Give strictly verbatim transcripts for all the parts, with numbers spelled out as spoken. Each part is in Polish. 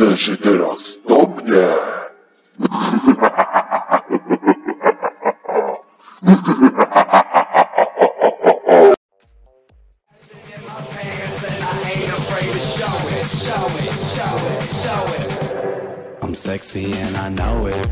należy teraz do mnie. I'm sexy and I know it.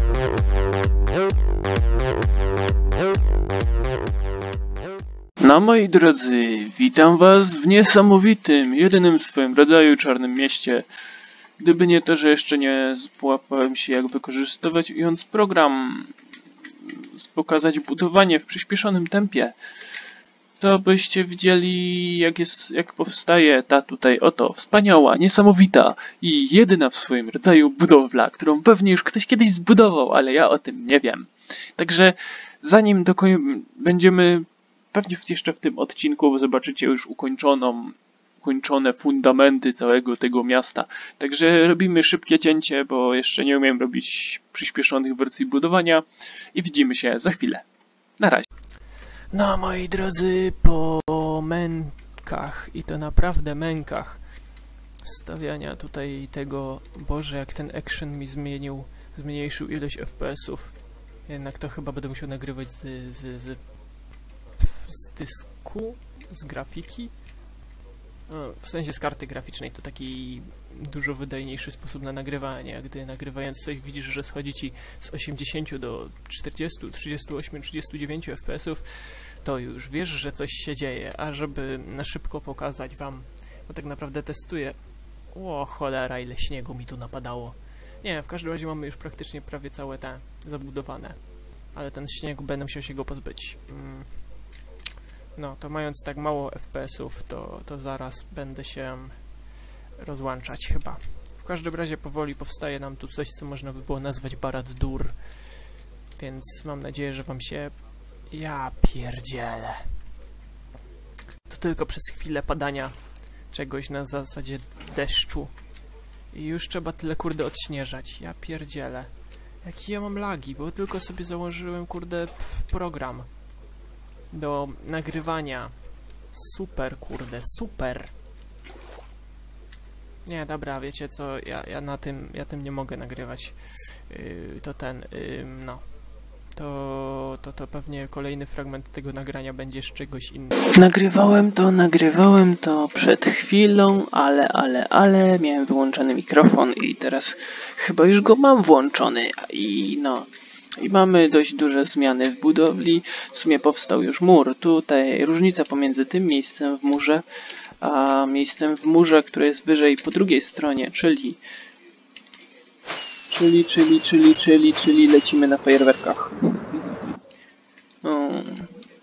No moi drodzy, witam was w niesamowitym, jedynym w swoim rodzaju czarnym mieście. Gdyby nie to, że jeszcze nie złapałem się jak wykorzystywać jąc program, pokazać budowanie w przyspieszonym tempie, to byście widzieli jak jest, jak powstaje ta tutaj oto wspaniała, niesamowita i jedyna w swoim rodzaju budowla, którą pewnie już ktoś kiedyś zbudował, ale ja o tym nie wiem. Także zanim dokoń... będziemy pewnie jeszcze w tym odcinku zobaczycie już ukończoną, ukończone fundamenty całego tego miasta. Także robimy szybkie cięcie, bo jeszcze nie umiem robić przyspieszonych wersji budowania i widzimy się za chwilę. Na razie. No moi drodzy, po mękach i to naprawdę mękach stawiania tutaj tego, Boże, jak ten action mi zmienił, zmniejszył ilość F P S-ów. Jednak to chyba będę musiał nagrywać z, z, z z dysku, z grafiki, no, w sensie z karty graficznej. To taki dużo wydajniejszy sposób na nagrywanie, gdy nagrywając coś widzisz, że schodzi ci z osiemdziesięciu do czterdziestu, trzydziestu ośmiu, trzydziestu dziewięciu F P S-ów, to już wiesz, że coś się dzieje. A żeby na szybko pokazać wam, bo tak naprawdę testuję, o cholera, ile śniegu mi tu napadało. Nie, w każdym razie mamy już praktycznie prawie całe te zabudowane, ale ten śnieg będę musiał się go pozbyć. Mm. No, to mając tak mało F P S-ów, to, to zaraz będę się rozłączać chyba. W każdym razie powoli powstaje nam tu coś, co można by było nazwać Barad-dûr, więc mam nadzieję, że wam się... Ja pierdzielę. To tylko przez chwilę padania czegoś na zasadzie deszczu. I już trzeba tyle, kurde, odśnieżać. Ja pierdzielę. Jakie ja mam lagi, bo tylko sobie założyłem, kurde, pf, program do nagrywania. Super, kurde, super. Nie, dobra, wiecie co, ja, ja na tym, ja tym nie mogę nagrywać. Yy, to ten, yy, no. To, to, to pewnie kolejny fragment tego nagrania będzie z czegoś innego. Nagrywałem to, nagrywałem to przed chwilą, ale, ale, ale miałem wyłączony mikrofon i teraz chyba już go mam włączony i no... I mamy dość duże zmiany w budowli. W sumie powstał już mur. Tutaj różnica pomiędzy tym miejscem w murze, a miejscem w murze, które jest wyżej po drugiej stronie, czyli... Czyli, czyli, czyli, czyli, czyli lecimy na fajerwerkach. Hmm.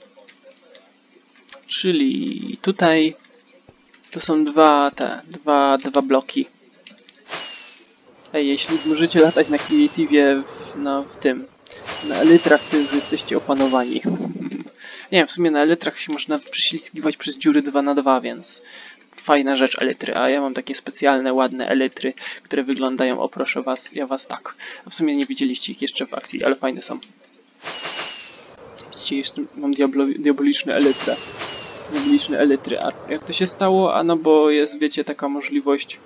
Czyli tutaj to są dwa te, dwa, dwa bloki. Ej, jeśli możecie latać na Creative'ie w, no, w tym, na elytrach, to już jesteście opanowani. Nie wiem, w sumie na elytrach się można przyślizgiwać przez dziury dwa na dwa, więc fajna rzecz elytry, a ja mam takie specjalne, ładne elytry, które wyglądają, o proszę was, ja was tak. A w sumie nie widzieliście ich jeszcze w akcji, ale fajne są. Widzicie, jeszcze mam diablo, diaboliczne elytry. Diaboliczne elytry, a jak to się stało? A no bo jest, wiecie, taka możliwość...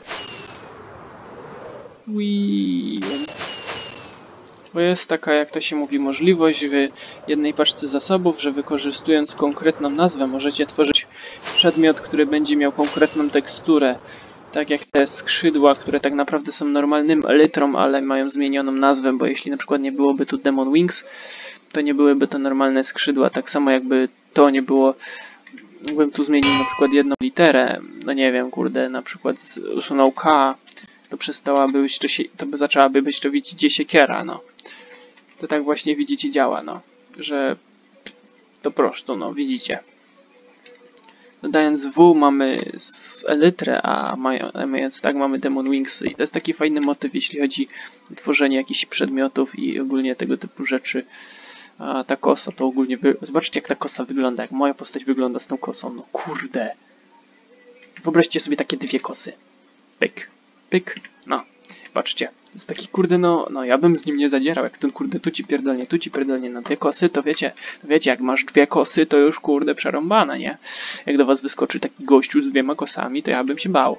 Wii. Bo jest taka, jak to się mówi, możliwość w jednej paczce zasobów, że wykorzystując konkretną nazwę możecie tworzyć przedmiot, który będzie miał konkretną teksturę. Tak jak te skrzydła, które tak naprawdę są normalnym elytrą, ale mają zmienioną nazwę, bo jeśli na przykład nie byłoby tu Demon Wings, to nie byłyby to normalne skrzydła. Tak samo jakby to nie było... Jakbym tu zmienił na przykład jedną literę, no nie wiem, kurde, na przykład usunął K, to przestałaby być, to, się, to by zaczęłaby być, to widzicie, siekiera, no. To tak właśnie widzicie działa, no. Że to prosto, no, widzicie. Dodając W mamy z elytrę, a mając tak mamy Demon Wings i to jest taki fajny motyw, jeśli chodzi o tworzenie jakichś przedmiotów i ogólnie tego typu rzeczy. A ta kosa to ogólnie... Wy... Zobaczcie, jak ta kosa wygląda, jak moja postać wygląda z tą kosą, no kurde. Wyobraźcie sobie takie dwie kosy. Pyk. Pyk, no, patrzcie, To jest taki kurde, no, no ja bym z nim nie zadzierał, jak ten kurde tu ci pierdolnie, tu ci pierdolnie, no dwie kosy, to wiecie, to wiecie, jak masz dwie kosy, to już kurde przerąbane, nie? Jak do was wyskoczy taki gościu z dwiema kosami, to ja bym się bał.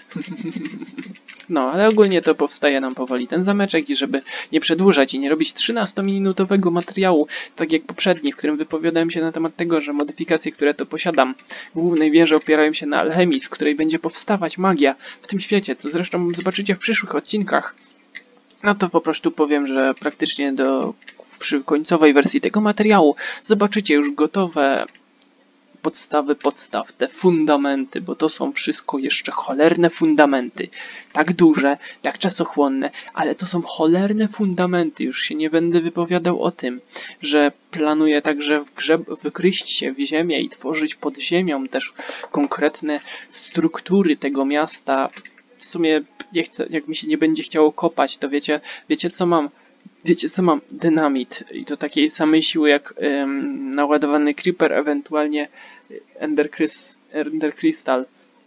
No, ale ogólnie to powstaje nam powoli ten zameczek i żeby nie przedłużać i nie robić trzynastominutowego materiału, tak jak poprzedni, w którym wypowiadałem się na temat tego, że modyfikacje, które to posiadam w głównej wieży opierają się na alchemii, z której będzie powstawać magia w tym świecie, co zresztą zobaczycie w przyszłych odcinkach. No to po prostu powiem, że praktycznie do przy końcowej wersji tego materiału zobaczycie już gotowe podstawy podstaw, te fundamenty, bo to są wszystko jeszcze cholerne fundamenty. Tak duże, tak czasochłonne, ale to są cholerne fundamenty. Już się nie będę wypowiadał o tym, że planuję także wgryźć się w ziemię i tworzyć pod ziemią też konkretne struktury tego miasta. W sumie nie chcę, jak mi się nie będzie chciało kopać, to wiecie, wiecie co mam? Wiecie co mam? Dynamit i to takiej samej siły jak ym, naładowany creeper, ewentualnie Ender, Crys Ender Crystal.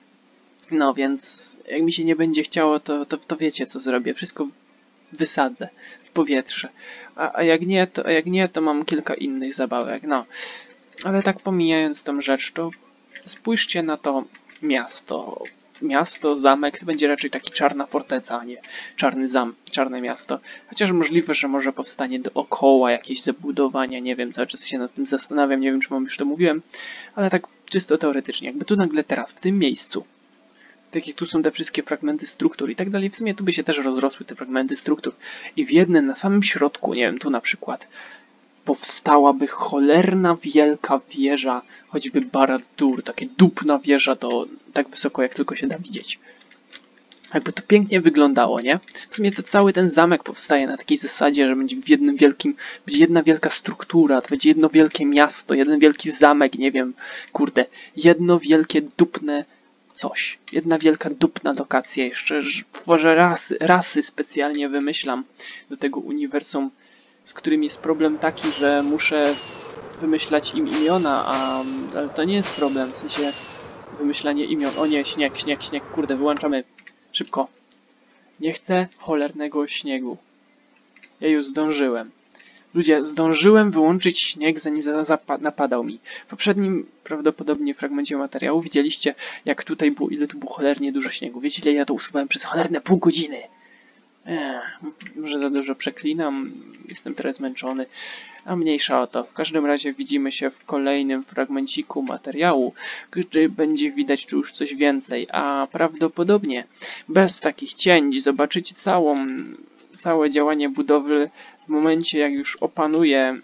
No więc jak mi się nie będzie chciało, to, to, to wiecie co zrobię. Wszystko wysadzę w powietrze. A, a, jak nie, to, a jak nie, to mam kilka innych zabawek. No, ale tak pomijając tą rzecz, to spójrzcie na to miasto. Miasto, zamek, to będzie raczej taki czarna forteca, a nie czarny zam, czarne miasto. Chociaż możliwe, że może powstanie dookoła jakieś zabudowania, nie wiem, cały czas się nad tym zastanawiam, nie wiem, czy wam już to mówiłem, ale tak czysto teoretycznie, jakby tu nagle teraz, w tym miejscu, tak jak tu są te wszystkie fragmenty struktur i tak dalej, w sumie tu by się też rozrosły te fragmenty struktur i w jednym, na samym środku, nie wiem, tu na przykład, powstałaby cholerna wielka wieża, choćby Barad-dûr, takie dupna wieża, to tak wysoko jak tylko się da widzieć. Jakby to pięknie wyglądało, nie? W sumie to cały ten zamek powstaje na takiej zasadzie, że będzie w jednym wielkim, będzie jedna wielka struktura, to będzie jedno wielkie miasto, jeden wielki zamek, nie wiem, kurde, jedno wielkie dupne coś. Jedna wielka dupna lokacja jeszcze, że rasy, rasy specjalnie wymyślam do tego uniwersum, z którym jest problem taki, że muszę wymyślać im imiona, a ale to nie jest problem, w sensie wymyślanie imion. O nie, śnieg, śnieg, śnieg, kurde, wyłączamy. Szybko. Nie chcę cholernego śniegu. Ja już zdążyłem. Ludzie, zdążyłem wyłączyć śnieg, zanim napadał mi. W poprzednim prawdopodobnie fragmencie materiału widzieliście, jak tutaj było, ile tu było cholernie dużo śniegu. Wiecie, ile ja to usuwałem przez cholerne pół godziny. Ech, może za dużo przeklinam, jestem teraz zmęczony, a mniejsza o to. W każdym razie widzimy się w kolejnym fragmenciku materiału, gdy będzie widać tu już coś więcej, a prawdopodobnie bez takich cięć zobaczycie całą, całe działanie budowli w momencie, jak już opanuję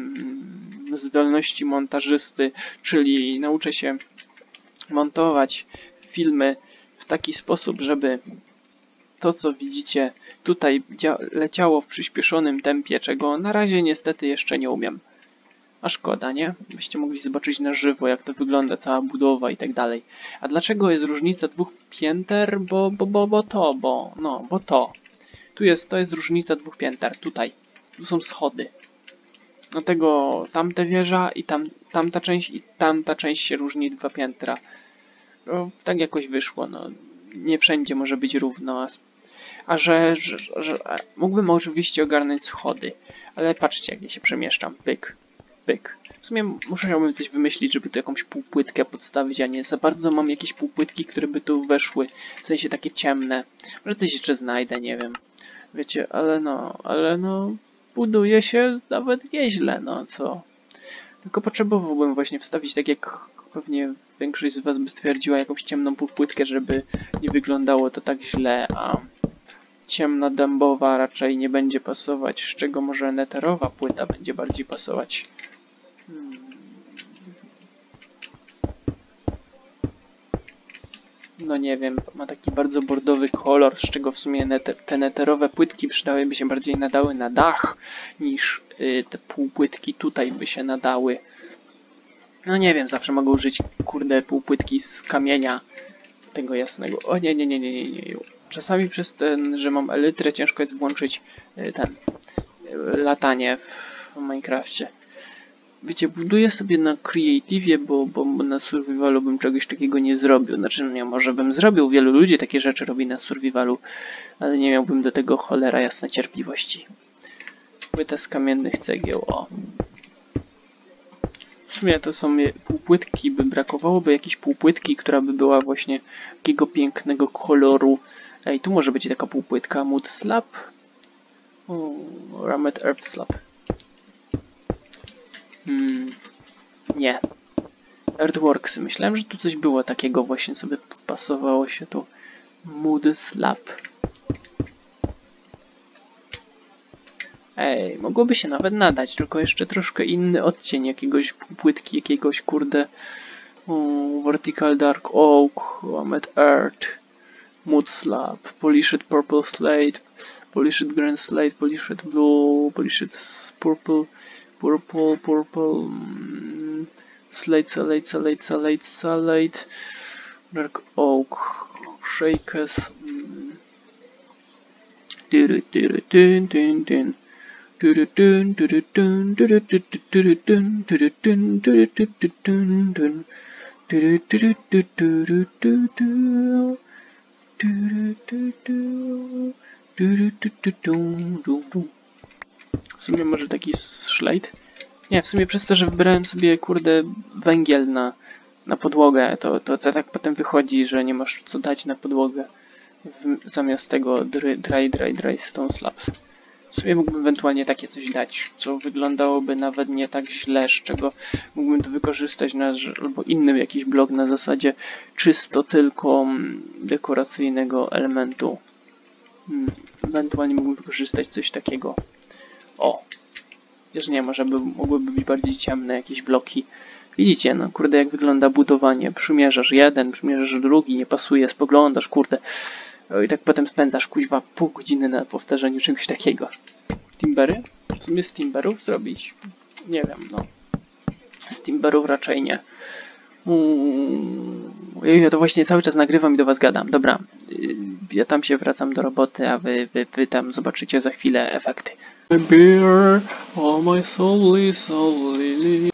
mm, zdolności montażysty, czyli nauczę się montować filmy w taki sposób, żeby to, co widzicie tutaj leciało w przyspieszonym tempie, czego na razie niestety jeszcze nie umiem. A szkoda, nie? Byście mogli zobaczyć na żywo, jak to wygląda, cała budowa i tak dalej. A dlaczego jest różnica dwóch pięter? Bo, bo, bo, bo to, bo, no, bo to. Tu jest, to jest różnica dwóch pięter, tutaj. Tu są schody. Dlatego tamta wieża i tam, tamta część i tamta część się różni dwa piętra. No, tak jakoś wyszło, no. Nie wszędzie może być równo, a, a że, że, że mógłbym oczywiście ogarnąć schody, ale patrzcie, jak ja się przemieszczam, pyk, pyk. W sumie musiałbym coś wymyślić, żeby tu jakąś półpłytkę podstawić, a nie za bardzo mam jakieś półpłytki, które by tu weszły, w sensie takie ciemne. Może coś jeszcze znajdę, nie wiem, wiecie, ale no, ale no, buduje się nawet nieźle, no co. Tylko potrzebowałbym właśnie wstawić, tak jak pewnie większość z was by stwierdziła, jakąś ciemną półpłytkę, żeby nie wyglądało to tak źle, a ciemna dębowa raczej nie będzie pasować, z czego może neterowa płyta będzie bardziej pasować. Hmm. No nie wiem, ma taki bardzo bordowy kolor, z czego w sumie neter, te neterowe płytki przydałyby się bardziej nadały na dach, niż y, te półpłytki tutaj by się nadały. No nie wiem, zawsze mogę użyć, kurde, półpłytki z kamienia tego jasnego. O nie, nie, nie, nie, nie, nie. Czasami przez ten, że mam elytrę, ciężko jest włączyć ten latanie w Minecrafcie. wiecie, buduję sobie na Creative'ie, bo, bo na Survivalu bym czegoś takiego nie zrobił. Znaczy, no nie, może bym zrobił, wielu ludzi takie rzeczy robi na Survivalu, ale nie miałbym do tego cholera jasna cierpliwości. Płyta z kamiennych cegieł, o. W sumie to są półpłytki, by brakowałoby jakiejś półpłytki, która by była właśnie takiego pięknego koloru. Ej, tu może być taka półpłytka, Mood Slab. O, Ramet Earth Slab. Hmm, nie. Earthworks. Myślałem, że tu coś było takiego, właśnie sobie wpasowało się tu. Mood Slab. Ej, mogłoby się nawet nadać, tylko jeszcze troszkę inny odcień jakiegoś płytki, jakiegoś kurde um, Vertical Dark Oak, Ramet Earth, Mood Slab, Polished Purple Slate, Polished Green Slate, Polished Blue, Polished Purple, Purple, Purple, um, Slate, Salate, Salate, Salate, Salate, Dark Oak, Shakes, um, tyry, tyry, tyn, tyn, tyn. W sumie może taki szlejt? Nie, w sumie przez to, że wybrałem sobie kurde węgiel na, na podłogę, to, to, to tak potem wychodzi, że nie masz co dać na podłogę w, zamiast tego dry, dry, dry, dry stone slabs. W sumie mógłbym ewentualnie takie coś dać, co wyglądałoby nawet nie tak źle, z czego mógłbym to wykorzystać na, albo inny jakiś blok na zasadzie czysto tylko dekoracyjnego elementu. Ewentualnie mógłbym wykorzystać coś takiego. O! Chociaż nie, może by, mogłyby być bardziej ciemne jakieś bloki. Widzicie, no kurde, jak wygląda budowanie. Przymierzasz jeden, przymierzasz drugi, nie pasuje, spoglądasz, kurde. I tak potem spędzasz kuźwa pół godziny na powtarzaniu czegoś takiego. Timbery? W sumie z timberów zrobić? Nie wiem, no. Z timberów raczej nie. Mm, ja to właśnie cały czas nagrywam i do was gadam. Dobra, ja tam się wracam do roboty, a wy, wy, wy tam zobaczycie za chwilę efekty. Beer, all my soul is soully.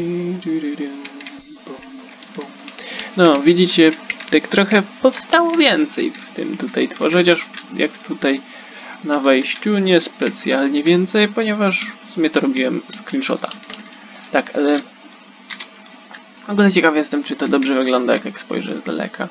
No, widzicie, tak trochę powstało więcej w tym tutaj tworze, chociaż jak tutaj na wejściu nie specjalnie więcej, ponieważ w sumie to robiłem screenshota. Tak, ale w ogóle ciekaw jestem, czy to dobrze wygląda, jak, jak spojrzę z daleka.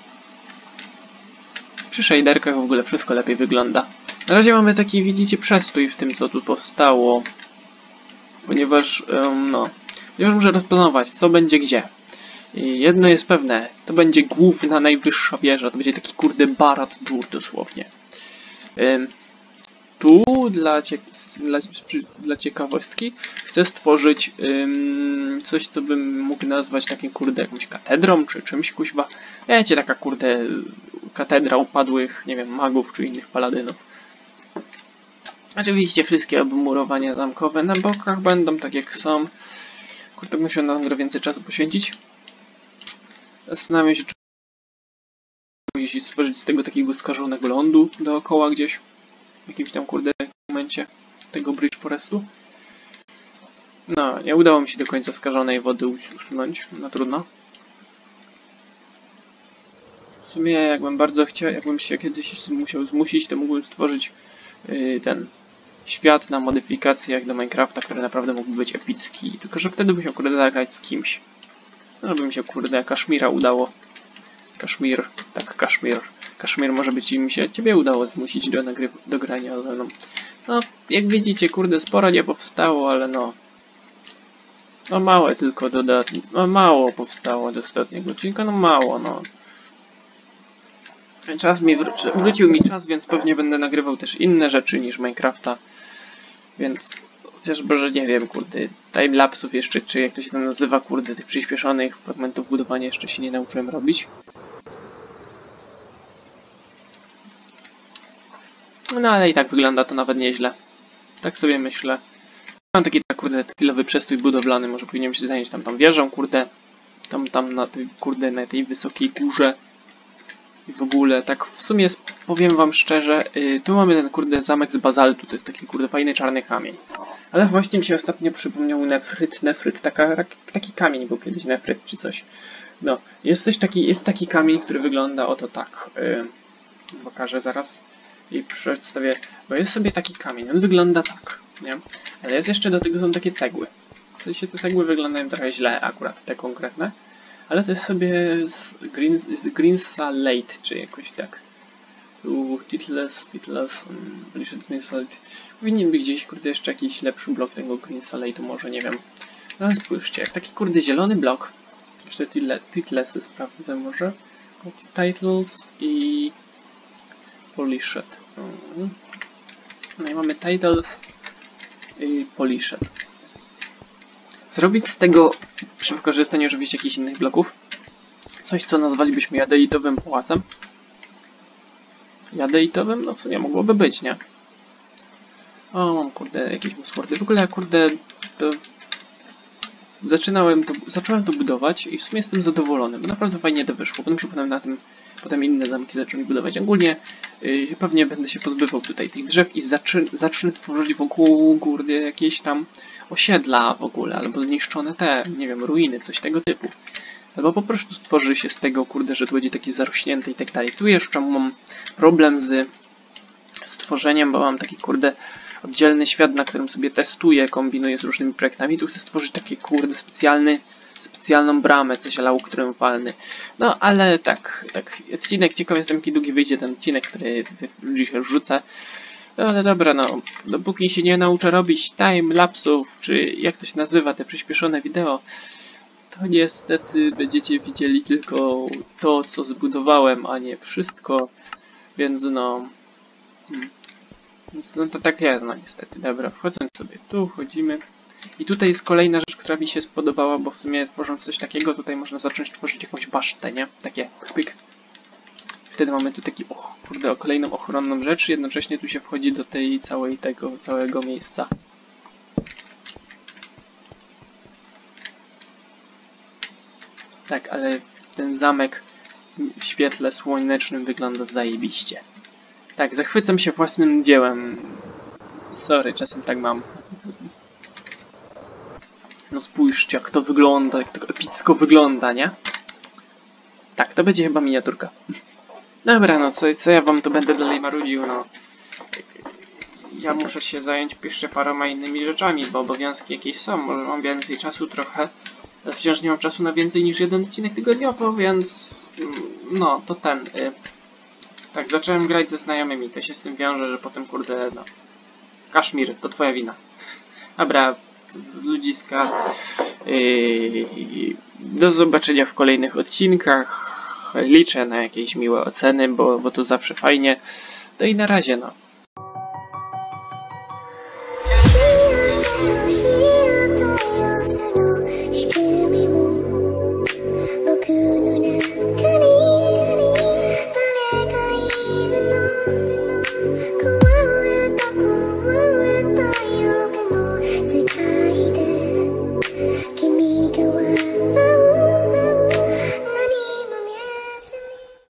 Przy shaderkach w ogóle wszystko lepiej wygląda. Na razie mamy taki, widzicie, przestój w tym, co tu powstało, ponieważ, um, no, ponieważ muszę rozplanować, co będzie gdzie. I jedno jest pewne, to będzie główna, najwyższa wieża, to będzie taki kurde barat dur dosłownie. Ym, tu dla, cie dla, dla ciekawostki chcę stworzyć ym, coś, co bym mógł nazwać takim kurde jakąś katedrą, czy czymś kuźwa. Wiecie, taka kurde katedra upadłych, nie wiem, magów, czy innych paladynów. Oczywiście wszystkie obmurowania zamkowe na bokach będą tak jak są. Kurde, muszę na grę więcej czasu poświęcić. Zastanawiam się, czy jeśli stworzyć z tego takiego skażonego lądu dookoła gdzieś, w jakimś tam kurde momencie tego Bridge Forestu. No, nie udało mi się do końca skażonej wody usunąć, no trudno. W sumie jakbym bardzo chciał, jakbym się kiedyś musiał zmusić, to mógłbym stworzyć yy, ten świat na modyfikacjach do Minecrafta, który naprawdę mógłby być epicki, tylko że wtedy bym się kurde zagrać z kimś. Żeby mi się kurde Kaszmira udało. Kaszmir, tak Kaszmir. Kaszmir może być i mi się ciebie udało zmusić do, do grania ze mną. No, jak widzicie, kurde, sporo nie powstało, ale no. No małe tylko dodatnie. No mało powstało do ostatniego odcinka, no mało, no. Czas mi wró wrócił mi czas, więc pewnie będę nagrywał też inne rzeczy niż Minecrafta. Więc chociażby, że nie wiem, kurde, timelapsów jeszcze, czy jak to się tam nazywa, kurde, tych przyspieszonych fragmentów budowania jeszcze się nie nauczyłem robić. No ale i tak wygląda to nawet nieźle. Tak sobie myślę. Mam taki, kurde, chwilowy przestój budowlany, może powinienem się zająć tam tą wieżą, kurde. Tam, tam na tej, kurde, na tej wysokiej górze. i w ogóle, tak w sumie powiem wam szczerze, yy, tu mamy ten kurde zamek z bazaltu, to jest taki kurde fajny czarny kamień. Ale właśnie mi się ostatnio przypomniał nefryt, nefryt, taka, tak, taki kamień był kiedyś, nefryt czy coś. No, jest coś taki, jest taki kamień, który wygląda oto tak. Yy, pokażę zaraz i przedstawię, bo jest sobie taki kamień, on wygląda tak, nie? Ale jest jeszcze do tego są takie cegły. W sensie te cegły wyglądają trochę źle akurat, te konkretne. Ale to jest sobie z, green, z Greensalate, czy jakoś tak. Tu Titles, Titles, um, Greensalate. Powinien być gdzieś, kurde, jeszcze jakiś lepszy blok tego Greensalate'u, może, nie wiem. No ale spójrzcie, jak taki, kurde, zielony blok. Jeszcze Titlesy sprawdzę może. Titles i Polished. No i mamy Titles i Polished. Zrobić z tego, przy wykorzystaniu oczywiście jakichś innych bloków, coś co nazwalibyśmy jadeitowym pałacem. Jadeitowym? No w sumie mogłoby być, nie? O, mam kurde jakieś muskordy. W ogóle kurde to zaczynałem to, zacząłem to budować i w sumie jestem zadowolony, bo naprawdę fajnie to wyszło. Potem się potem na tym, potem inne zamki zaczęli budować. Ogólnie yy, pewnie będę się pozbywał tutaj tych drzew i zaczy, zacznę tworzyć wokół kurde jakieś tam osiedla w ogóle, albo zniszczone te, nie wiem, ruiny, coś tego typu. Albo po prostu stworzy się z tego, kurde, że tu będzie taki zarośnięty i tak dalej. Tu jeszcze mam problem z stworzeniem, bo mam taki, kurde, oddzielny świat, na którym sobie testuję, kombinuję z różnymi projektami. Tu chcę stworzyć taki, kurde, specjalny, specjalną bramę, coś ala triumfalny. No, ale tak, tak, odcinek, ciekaw jestem, jaki długi wyjdzie ten odcinek, który dzisiaj rzucę. No ale dobra, no, dopóki się nie nauczę robić time-lapsów, czy jak to się nazywa, te przyspieszone wideo, to niestety będziecie widzieli tylko to, co zbudowałem, a nie wszystko, więc no... Hmm. Więc no to tak jest, no niestety. Dobra, wchodząc sobie tu, wchodzimy. I tutaj jest kolejna rzecz, która mi się spodobała, bo w sumie tworząc coś takiego, tutaj można zacząć tworzyć jakąś basztę, nie? Takie pyk. Wtedy mamy tu taki, och, kurde, kolejną ochronną rzecz, jednocześnie tu się wchodzi do tej całej tego, całego miejsca. Tak, ale ten zamek w świetle słonecznym wygląda zajebiście. Tak, zachwycam się własnym dziełem. Sorry, czasem tak mam. No spójrzcie, jak to wygląda, jak to epicko wygląda, nie? Tak, to będzie chyba miniaturka. Dobra, no co, co ja wam tu będę dalej marudził, no. Ja muszę się zająć jeszcze paroma innymi rzeczami, bo obowiązki jakieś są. Może mam więcej czasu trochę. Ale wciąż nie mam czasu na więcej niż jeden odcinek tygodniowo, więc... No, to ten... Y tak, zacząłem grać ze znajomymi, to się z tym wiąże, że potem kurde, no... Kaszmir, to twoja wina. Dobra, ludziska. Yy, do zobaczenia w kolejnych odcinkach. Liczę na jakieś miłe oceny, bo, bo to zawsze fajnie. No i na razie, no.